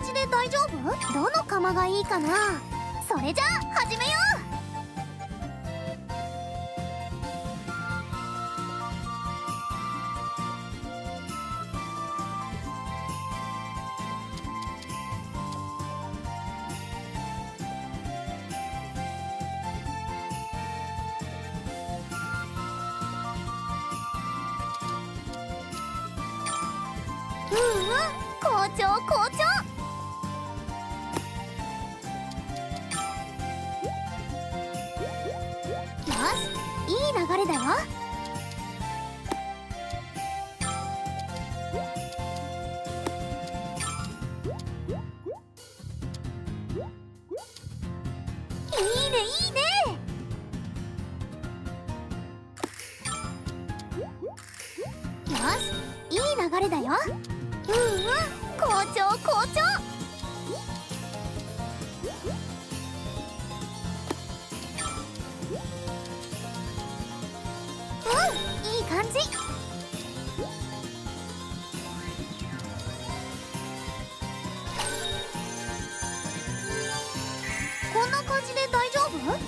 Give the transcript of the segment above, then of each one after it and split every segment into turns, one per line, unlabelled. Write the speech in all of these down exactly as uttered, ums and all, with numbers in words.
じで大丈夫？どの釜がいいかな？それじゃあ始めよう。うんうん、好調好調。よし、いい流れだよ。いいねいいね。よし、いい流れだよ。うんうん、好調好調。うん、いい感じ。こんな感じで大丈夫？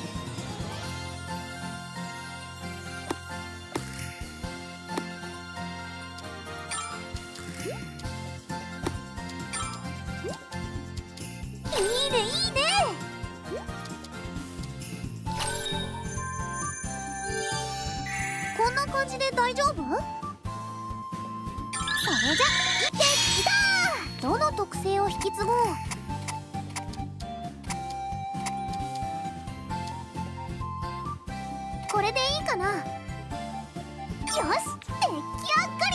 いいねいいね。こんな感じで大丈夫？それじゃいってきた。どの特性を引き継ごう？これでいいかな？よし、出来上がり。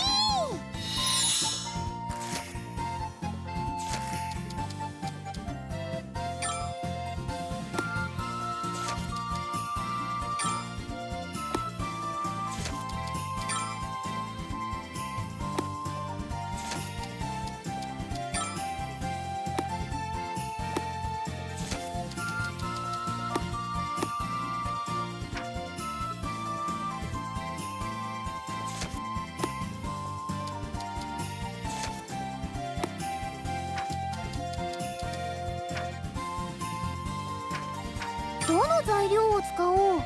どの材料を使おう？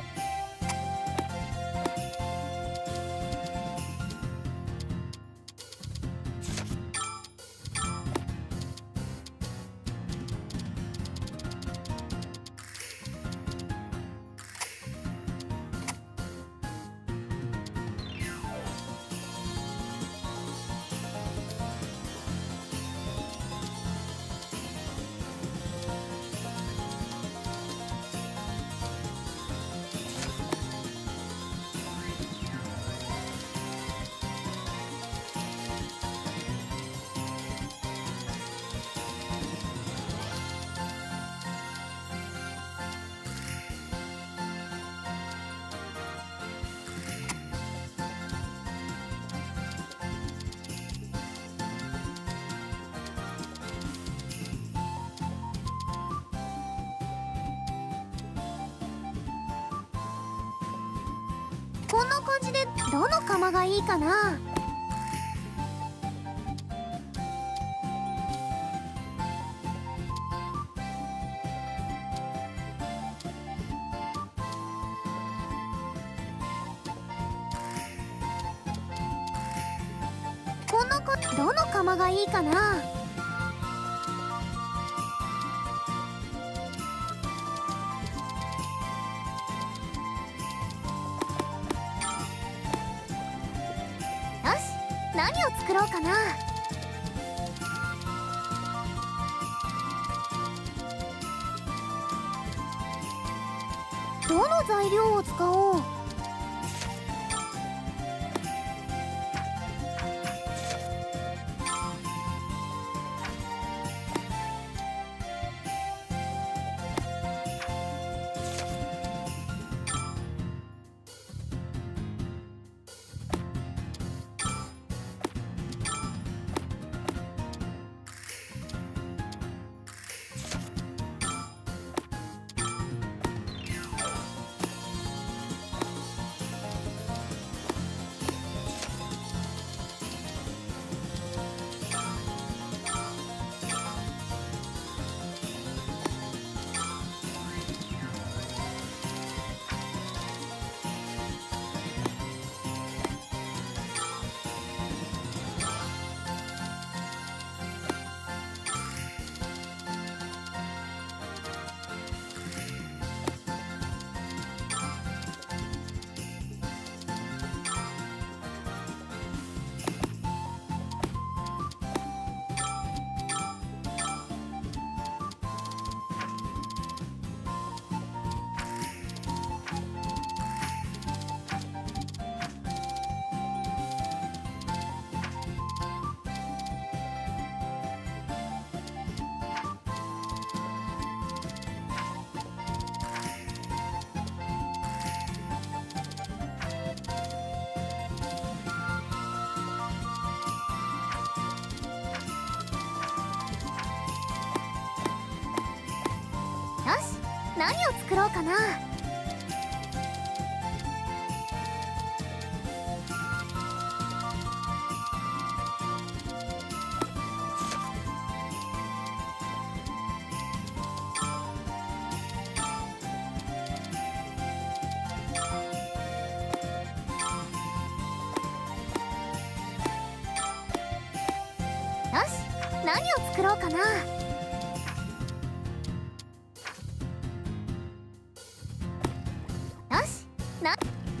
こんな感じでどの釜がいいかな？こんなかどの釜がいいかな？何を作ろうかな？どの材料を使おう？ 何を作ろうかな。よし、何を作ろうかな。よし、な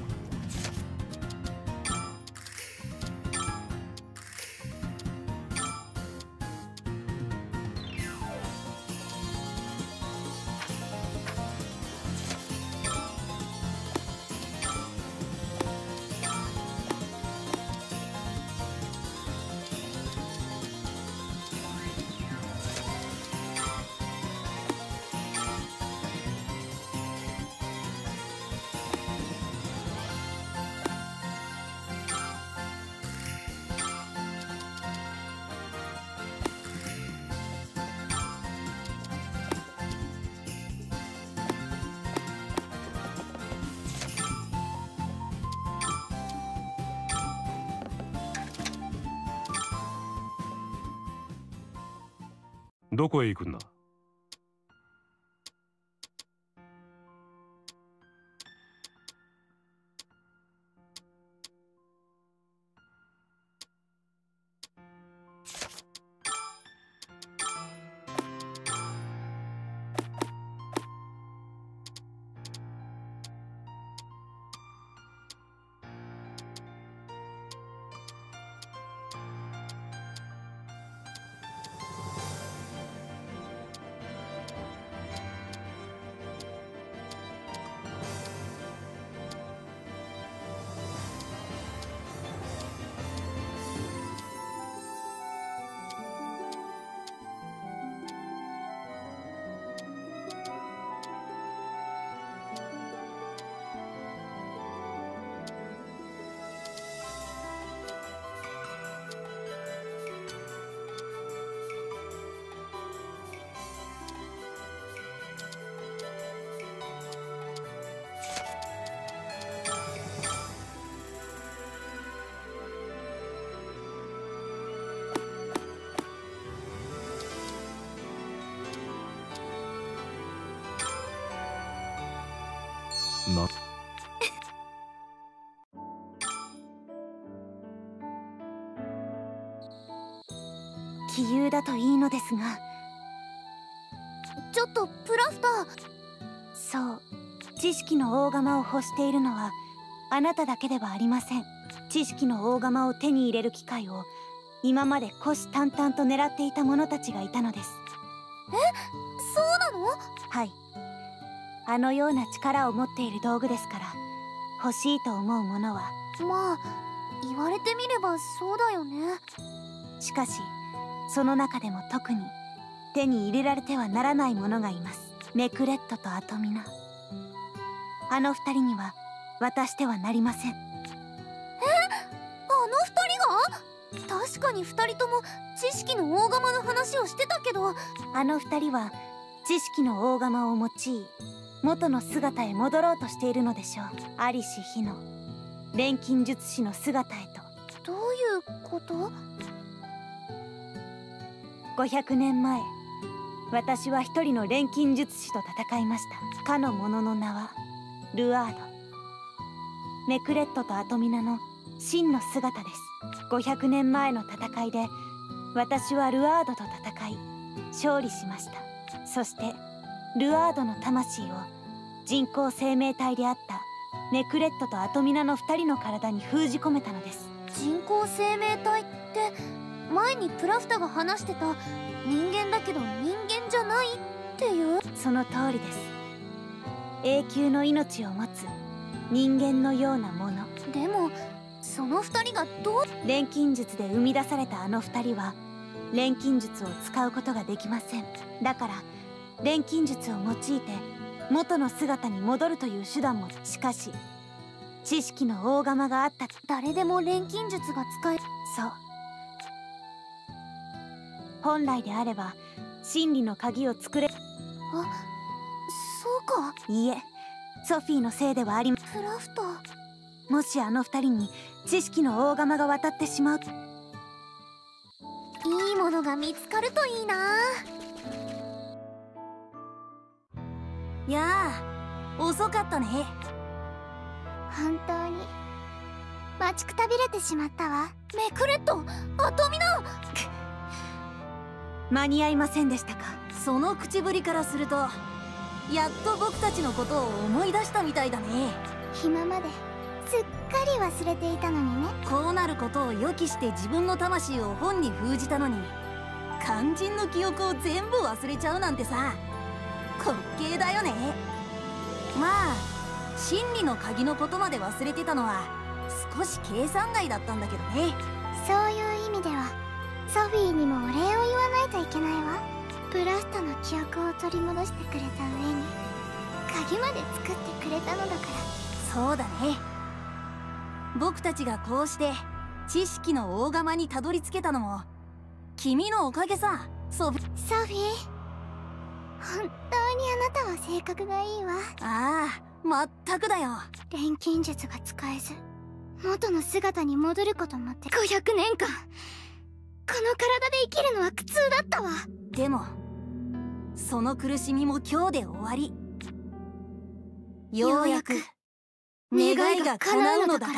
どこへ行くんだ。な
杞憂だといいのですが。
ちょっとプラフター。
そう、知識の大釜を欲しているのはあなただけではありません。知識の大釜を手に入れる機会を今まで虎視眈々と狙っていた者たちがいたのです。
え、そうなの？
はい、あのような力を持っている道具ですから、欲しいと思うものは。
まあ言われてみればそうだよね。
しかしその中でも特に手に入れられてはならないものがいます。ネクレットとアトミナ、あの二人には渡してはなりません。え、
あの二人が？確かに二人とも知識の大釜の話をしてたけど。
あの二人は知識の大釜を用い元の姿へ戻ろうとしているのでしょう。在りし日の錬金術師の姿へと。
どういうこと？
ごひゃくねんまえ、私は一人の錬金術師と戦いました。かの者の名はルアード。ネクレットとアトミナの真の姿です。ごひゃくねんまえの戦いで私はルアードと戦い勝利しました。そしてルアードの魂を人工生命体であったネクレットとアトミナの二人の体に封じ込めたのです。
人工生命体って前にプラフタが話してた人間だけど人間じゃないっていう？
その通りです。永久の命を持つ人間のようなもの。
でもその二人がどう？
錬金術で生み出されたあの二人は錬金術を使うことができません。だから錬金術を用いて元の姿に戻るという手段も。しかし知識の大釜があった。
誰でも錬金術が使え。
そう、本来であれば真理の鍵を作れ。
あ、 そうか。
いいえ、ソフィーのせいではありません。
クラフト。
もしあの二人に知識の大釜が渡ってしまう、
いいものが見つかるといいな。
やあ、遅かったね。
本当に待ちくたびれてしまったわ。メクレット、アトミナ。
間に合いませんでしたか。
その口ぶりからすると、やっと僕たちのことを思い出したみたいだね。
今まですっかり忘れていたのにね。
こうなることを予期して自分の魂を本に封じたのに、肝心の記憶を全部忘れちゃうなんてさ、滑稽だよね。まあ真理の鍵のことまで忘れてたのは少し計算外だったんだけどね。
そういう意味ではソフィーにもお礼を言わないといけないわ。プラストの記憶を取り戻してくれた上に鍵まで作ってくれたのだから。
そうだね。僕たちがこうして知識の大釜にたどり着けたのも君のおかげさ、ソフィ。
ソフィー、本当にあなたは性格がいいわ。
ああ、まったくだよ。
錬金術が使えず元の姿に戻ることもってごひゃくねんかんこの体で生きるのは苦痛だったわ。
でもその苦しみも今日で終わり、ようやく願いが叶うのだから。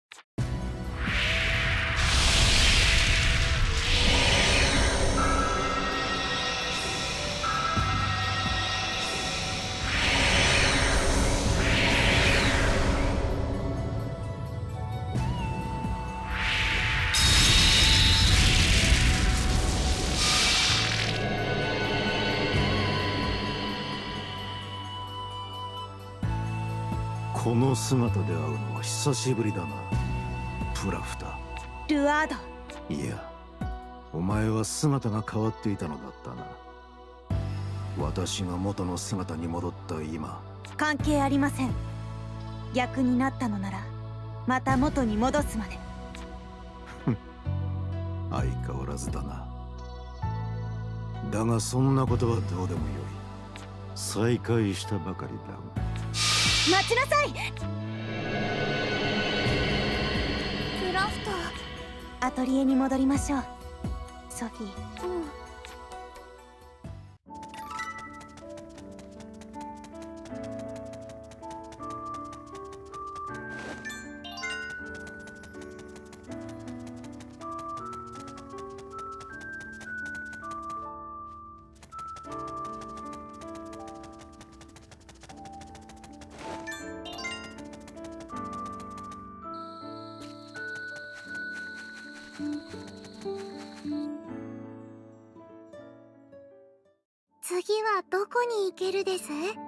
この姿で会うのは久しぶりだな、プラフタ。
ルアード。
いや、お前は姿が変わっていたのだったな。私が元の姿に戻った今。
関係ありません。逆になったのならまた元に戻すまで。
相変わらずだな。だがそんなことはどうでもよい。再会したばかりだ。
待ちなさい。
クラフト。
アトリエに戻りましょう、ソフィー。
うん。次はどこに行けるです？